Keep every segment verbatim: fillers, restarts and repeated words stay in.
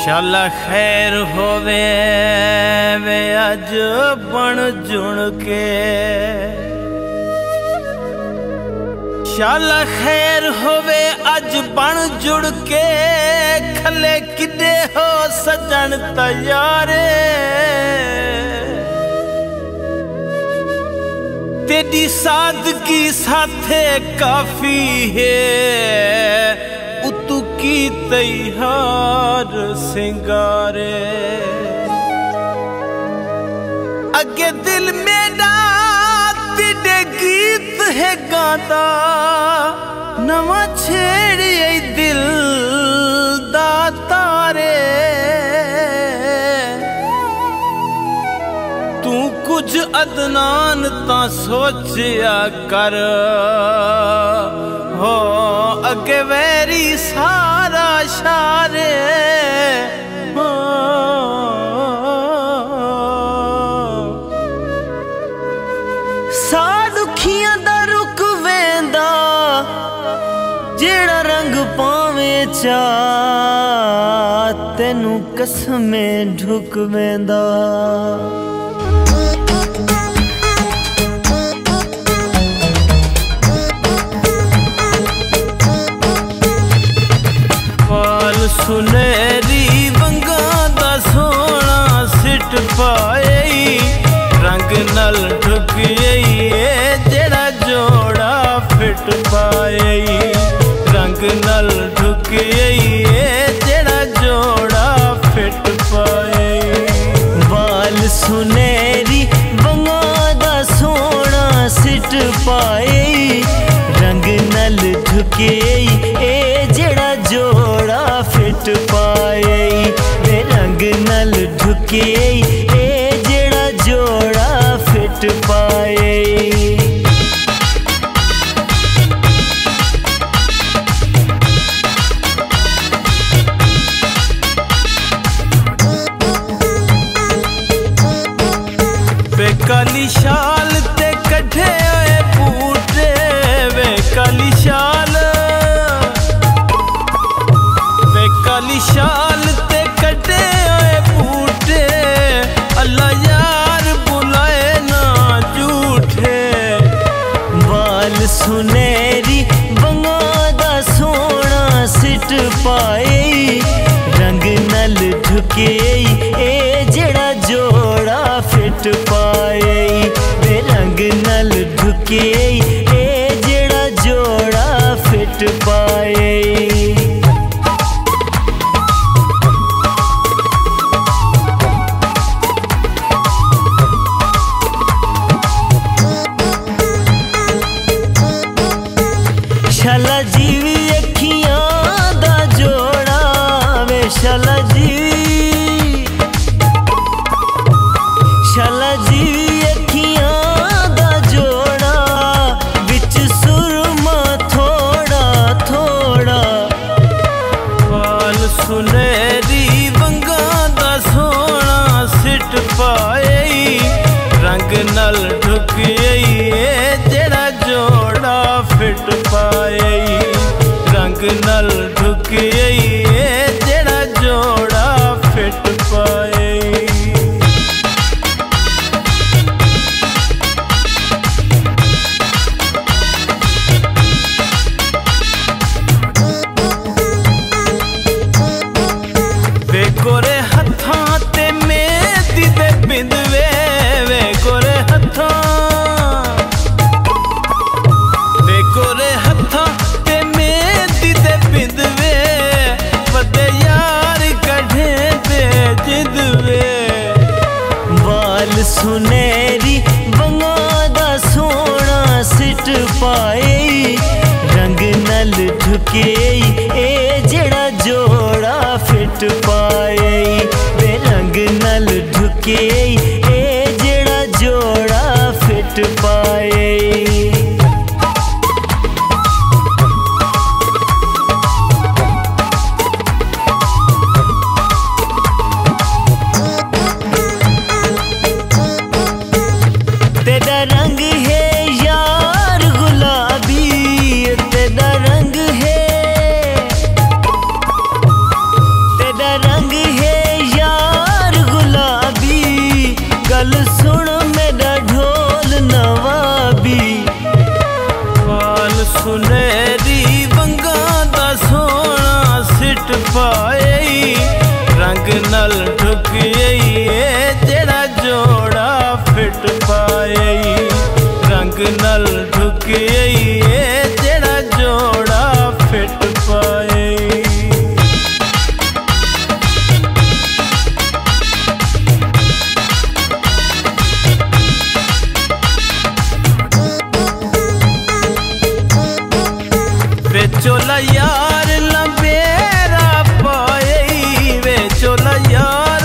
शाला खैर होवे वे अज बन जुण के, शाला खैर होवे अज बन जुड़ के, खले किदे हो सजन तैयारे। तेरी सादगी साथे काफी है, उतू की तैयार सिंगारे। अगे दिल मेरा तेरे गीत है गाता, नवा छेड़िए दिल दा तारे। तू कुछ अदनान ता सोचिया कर, हो अगे वैरी सारा शारे। हो सा दुखियां दा रुक वेंदा, जेड़ा रंग पावे चा तेनू कसमे ढुक वेंदा। सुनहरी वंगा दा सोना सिट पाए, रंग नल ढुकिए जेड़ा जोड़ा फिट पाए। रंग नल ढुकिए जेड़ा जोड़ा फिट पाए। बाल सुनहरी वंगा दा सोना सिट पाए, रंग नल ढुकिए जेड़ा जोड़ा फिट पाए। वे रंग नल ढुके ए जेड़ा जोड़ा फिट पाए। वे काली शाल ते कढ़े होए बूटे, वे काली शाल काली शाल ते कटे होए बूटे, अल्लाह यार बुलाए ना झूठे। बाल सुनहरी वंगा दा सोना सिट पाए, रंग नल ढुके ए जेड़ा जोड़ा फिट पाए। वे रंग नल ढुके ए जेड़ा जोड़ा फिट पाए। शाला जीवी अखियां दा जोड़ा, वे शाला जीवी शाला जीवी अखियां दा जोड़ा, बिच सुरमा थोड़ा थोड़ा। बाल सुनहरी वंगा दा सोना सिट पाए, रंग नल ढुकिए जेड़ा जोड़ा फिट पाए। रंग नल ढुकिए जेड़ा जोड़ा फिट पाए। वे गोरे हत्थां ते मेहंदी दे बिंदवे, वे गोरे हत्थां गोरे हत्थां ते मेहंदी दे बिंदवे, वड्डे यार कढ़े ते जिदवे। बाल सुनहरी वंगा दा सोना सिट पाए, रंग नल ढुके ए जेड़ा जोड़ा फिट पाए। वे रंग नल ढुके ए जेड़ा जोड़ा फिट पाए। तेरा रंग है यार गुलाबी, तेरा रंग है, तेरा रंग है ढुकिए जेड़ा जोड़ा फिट पाए रंग नल ढुकिए जेड़ा जोड़ा फिट पाए। वे चोला यार लंबेरा पाए वे चोला यार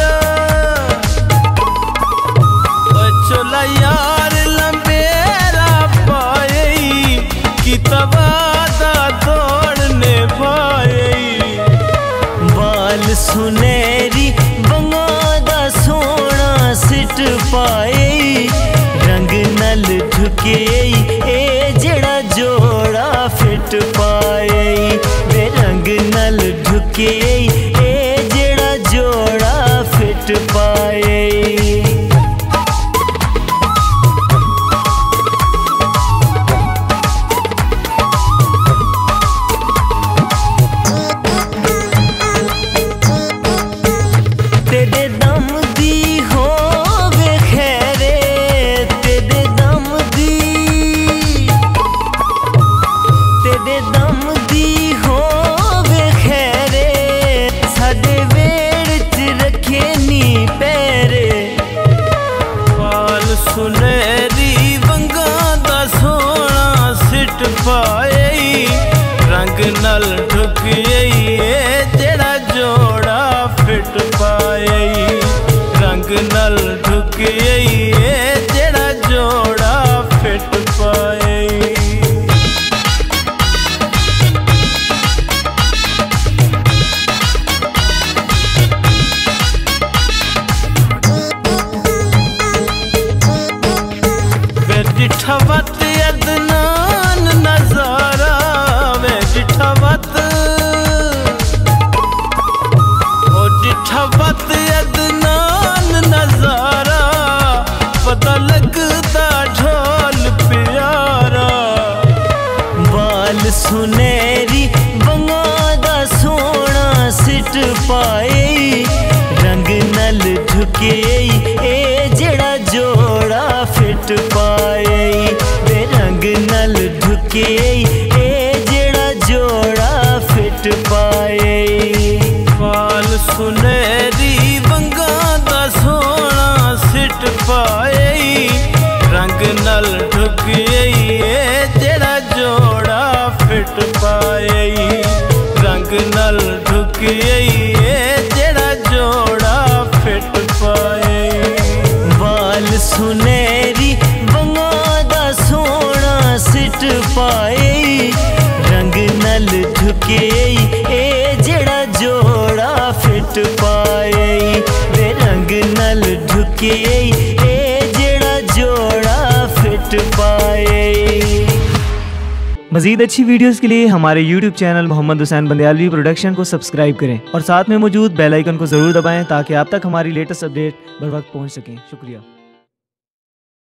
ओ चोला यार लंबेरा पाए कि तवादा दौड़ने पाए। बाल सुनहरी बंगादा सोना सिट पाए रंग नल ढुके ए जेड़ा जोड़ा फिट पाए वे रंग नल ढुके ए जेड़ा जोड़ा फिट पाए। तेरे दम दी हो वे खैरे तेरे दम दी तेरे दम दी हो वे खैरे साडे वेड़ च रखे नी पैरे। बाल सुनहरी वंगा दा सोना सिट पाए रंग नल ढुकिए जेड़ा जोड़ा फिट पाए रंग नल ढुकिए जेड़ा जोड़ा फिट पाए। वे डिठवत अदनान नजारा वे डिठवत ओ डिठवत अदनान नजारा पता लगदा ढोल प्यारा। बाल सुनहरी बंगादा सोना सिट पाए रंग नल ढुके ए जेड़ा जोड़ा फिट पाए वे रंग नल ढुके ए जेड़ा जोड़ा फिट पाए। बाल सुनहरी वंगा दा सोना सिट पाए रंग नल ढुकिए जेड़ा जोड़ा फिट पाए रंग नल ढुकिए जेड़ा जोड़ा फिट पाए। बाल सुनहरी बंगादा सोना सिट पाए रंग नल ढुके ए जेड़ा जोड़ा फिट पाए वे रंग नल ढुके ए जेड़ा जोड़ा फिट पाए। मज़ीद अच्छी वीडियोस के लिए हमारे YouTube channel Mohammad Hussain Bandyalvi production को सब्सक्राइब करें और साथ में मौजूद बेल आइकन को ज़रूर दबाएं ताकि आप तक हमारी लेटेस्ट अपडेट बर वक्त पहुँच सकें। शुक्रिया।